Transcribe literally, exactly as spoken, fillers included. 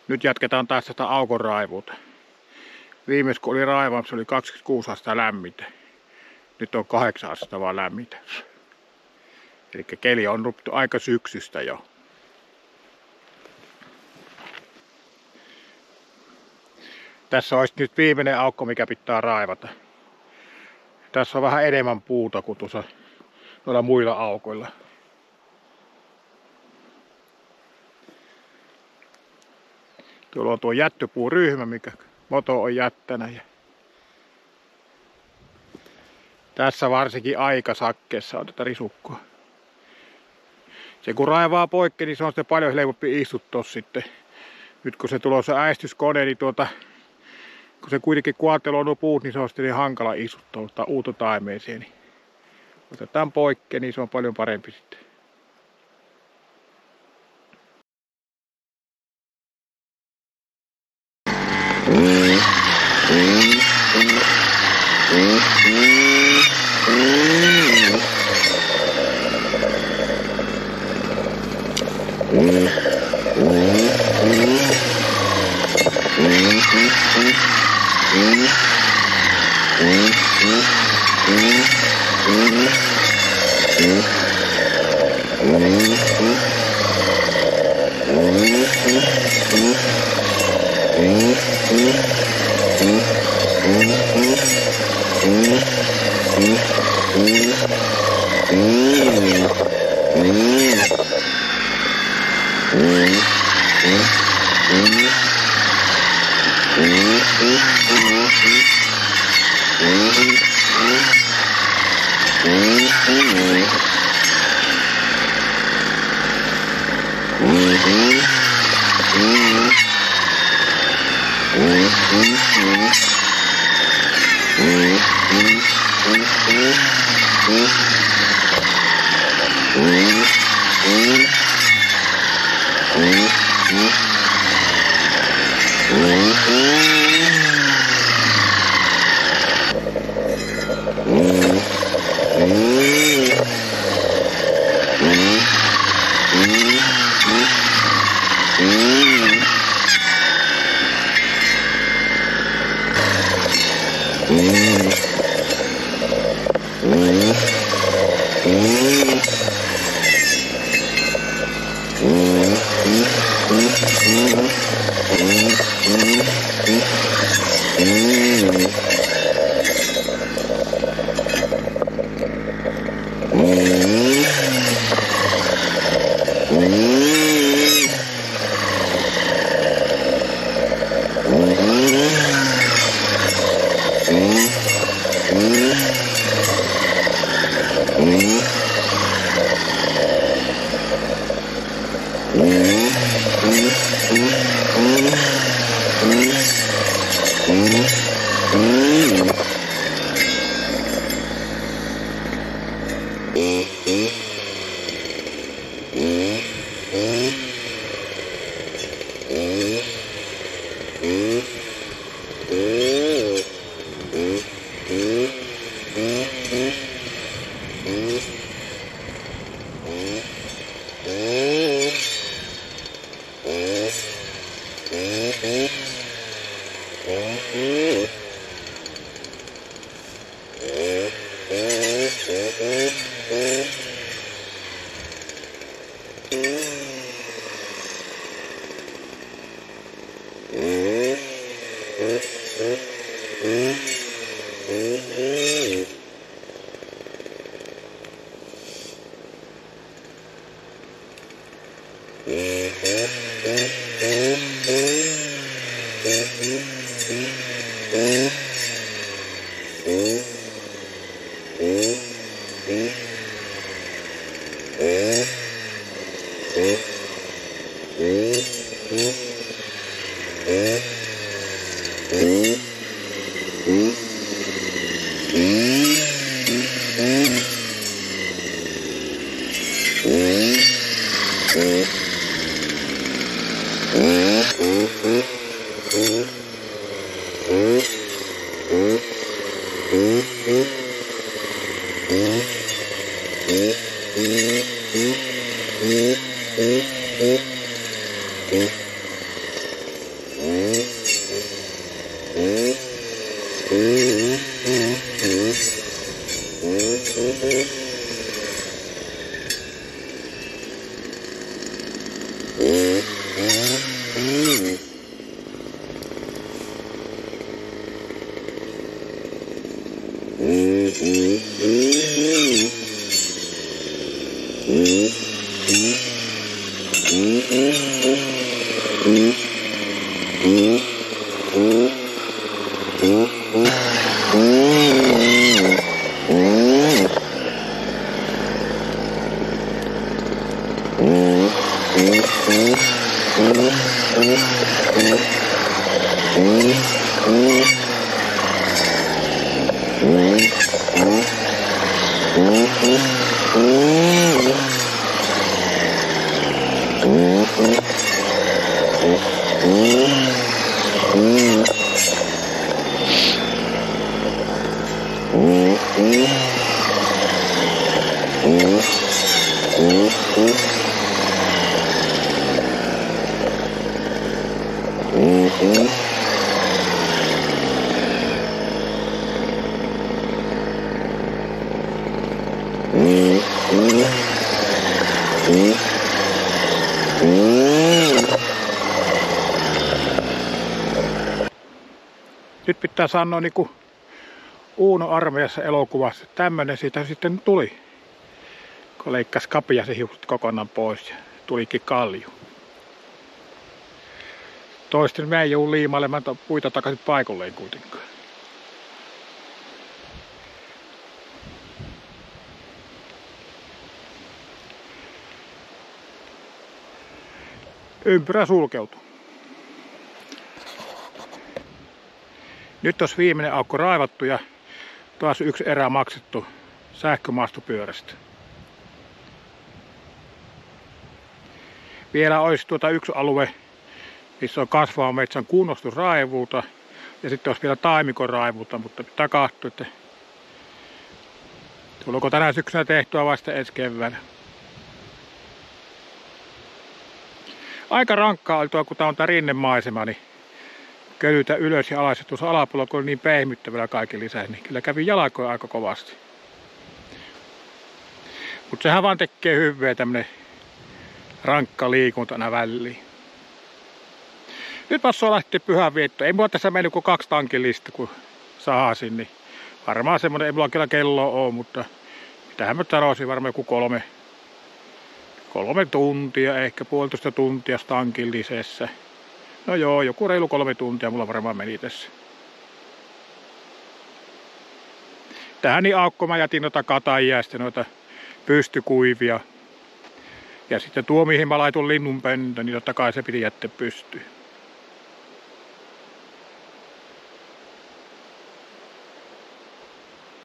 Nyt jatketaan taas tästä aukon raivuuta. Viimeis kun oli raivaamassa, se oli kaksikymmentäkuusi astetta lämmintä. Nyt on kahdeksan astetta vaan lämmintä. Eli keli on ruptu aika syksystä jo. Tässä olisi nyt viimeinen aukko, mikä pitää raivata. Tässä on vähän enemmän puuta kuin tuossa noilla muilla aukoilla. Tuolla on tuo jättöpuuryhmä, mikä moto on jättänyt. Tässä varsinkin aika sakkeessa on tätä risukkoa. Se kun raivaa poikki, niin se on sitten paljon helpompi istuttaa sitten. Nyt kun se tulossa äistyskone, niin tuota, kun se kuitenkin kuarteloo nuo puut, niin se on sitten niin hankala istuttaa ottaa uutta taimeeseen. Niin otetaan poikki, niin se on paljon parempi sitten. Nyt pitää sanoa niin kuin Uuno armeijassa elokuvassa, tämmönen siitä sitten tuli. Kun leikkasi kapiaisen hiukset kokonaan pois ja tulikin kalju. Toisten mä en joudu liimailemaan puita takaisin paikalleen kuitenkaan. Ympyrä sulkeutuu. Nyt olisi viimeinen aukko raivattu ja taas yksi erä maksettu sähkömaastopyörästä. Vielä olisi tuota yksi alue, missä on kasvavan metsän kunnostusraivuuta ja sitten olisi vielä taimikon raivuuta, mutta pitää katsoa, että tuleeko tänä syksynä tehtyä vasta ensi keväänä. Aika rankkaa oli tuo, kun tää on tää rinnemaisema, niin kölytä ylös ja alas, ja tuossa alapuolella kun oli niin pehmyttävällä kaiken lisäksi, niin kyllä kävi jalkoja aika kovasti. Mutta sehän vaan tekee hyvää tämmönen rankka liikunta aina väliin. Nyt passoo lähteä pyhän viettoon. Ei mulla tässä mennyt kuin kaksi tankillista, kun sahasin, niin varmaan semmonen, ei mulla kyllä kelloa oo, mutta mitähän mä sanoisin, varmaan joku kolme, kolme tuntia, ehkä puolitoista tuntia tankillisessa. No joo, joku reilu kolme tuntia mulla varmaan meni tässä. Tähän niin aukko mä jätin noita katajia ja sitten noita pystykuivia. Ja sitten tuo mihin mä laitun linnunpöntön, niin totta kai se piti jättää pystyyn.